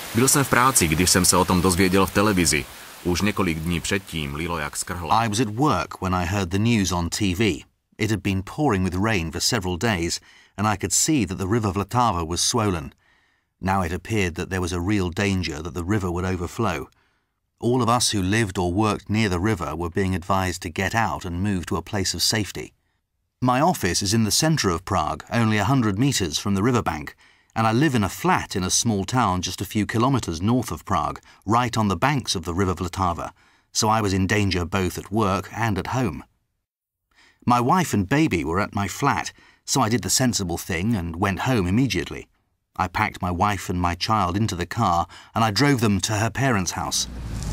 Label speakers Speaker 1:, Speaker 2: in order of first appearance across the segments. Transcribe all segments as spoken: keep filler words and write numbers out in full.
Speaker 1: Byl jsem v práci, když jsem se o tom dozvěděl v televizi. Už několik dní předtím lilo jak z krhla.
Speaker 2: I was at work when I heard the news on T V. It had been pouring with rain for several days, and I could see that the River Vltava was swollen. Now it appeared that there was a real danger that the river would overflow. All of us who lived or worked near the river were being advised to get out and move to a place of safety. My office is in the centre of Prague, only a hundred metres from the riverbank, and I live in a flat in a small town just a few kilometres north of Prague, right on the banks of the River Vltava, so I was in danger both at work and at home. My wife and baby were at my flat, so I did the sensible thing and went home immediately. I packed my wife and my child into the car and I drove them to her parents' house.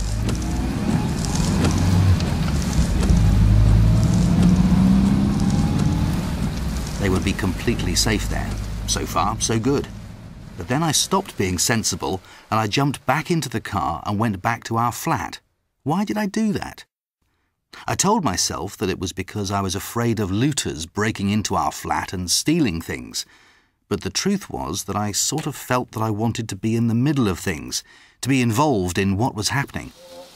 Speaker 2: They would be completely safe there. So far, so good. But then I stopped being sensible and I jumped back into the car and went back to our flat. Why did I do that? I told myself that it was because I was afraid of looters breaking into our flat and stealing things. But the truth was that I sort of felt that I wanted to be in the middle of things, to be involved in what was happening.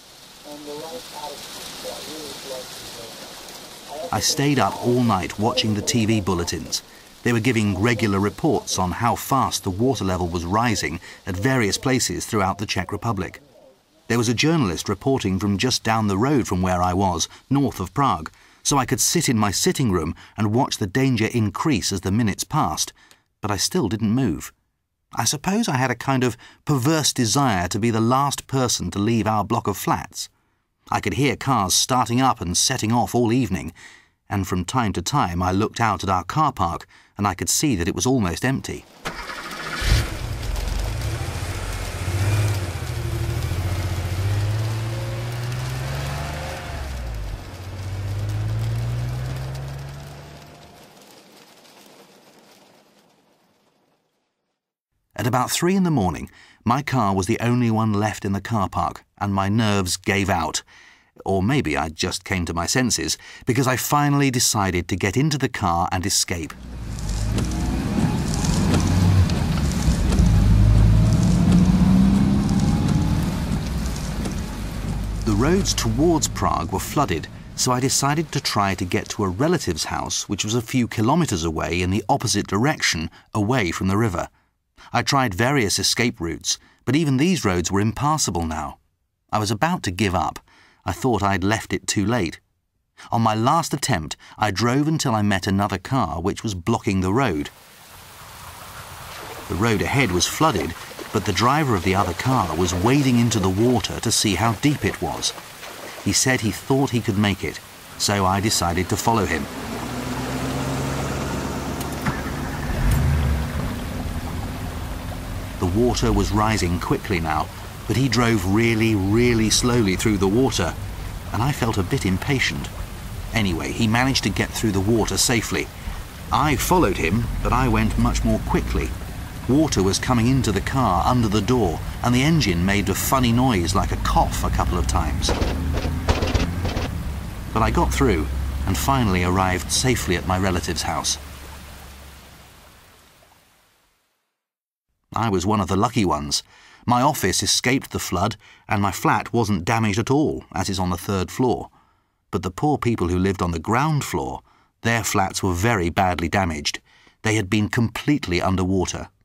Speaker 2: I stayed up all night watching the T V bulletins. They were giving regular reports on how fast the water level was rising at various places throughout the Czech Republic. There was a journalist reporting from just down the road from where I was, north of Prague, so I could sit in my sitting room and watch the danger increase as the minutes passed, but I still didn't move. I suppose I had a kind of perverse desire to be the last person to leave our block of flats. I could hear cars starting up and setting off all evening, and from time to time I looked out at our car park and I could see that it was almost empty. At about three in the morning, my car was the only one left in the car park, and my nerves gave out. Or maybe I just came to my senses, because I finally decided to get into the car and escape. The roads towards Prague were flooded, so I decided to try to get to a relative's house, which was a few kilometres away in the opposite direction, away from the river. I tried various escape routes, but even these roads were impassable now. I was about to give up. I thought I'd left it too late. On my last attempt, I drove until I met another car which was blocking the road. The road ahead was flooded, but the driver of the other car was wading into the water to see how deep it was. He said he thought he could make it, so I decided to follow him. The water was rising quickly now, but he drove really, really slowly through the water, and I felt a bit impatient. Anyway, he managed to get through the water safely. I followed him, but I went much more quickly. Water was coming into the car under the door, and the engine made a funny noise like a cough a couple of times. But I got through, and finally arrived safely at my relative's house. I was one of the lucky ones. My office escaped the flood, and my flat wasn't damaged at all, as is on the third floor. But the poor people who lived on the ground floor, their flats were very badly damaged. They had been completely underwater.